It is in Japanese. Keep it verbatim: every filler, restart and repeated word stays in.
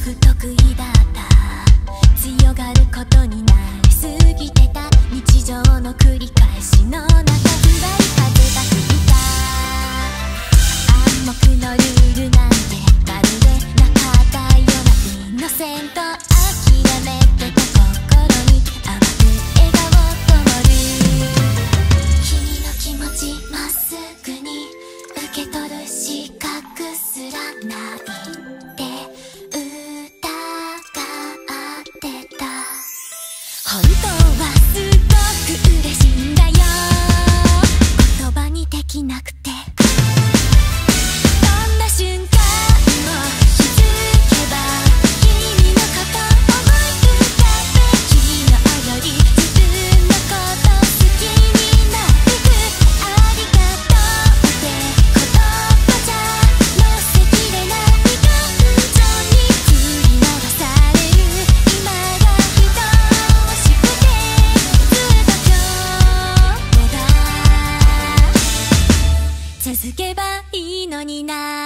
不得意だった強がることになりすぎてた日常の繰り返しの中ふわり風が吹いた暗黙のルールなんてまるでなかったようなイノセント諦めてた心に淡く笑顔灯る君の気持ちまっすぐに受け取る資格すらないって疑ってた本当はすごく嬉しいんだよ言葉にできなくてどんな瞬間も気づけば君のこと思い浮かべ昨日より自分のこと好きになってくありがとうって言葉じゃ乗せきれない感情に振り回される今が愛しくてずっと今日もが続けばいいのにな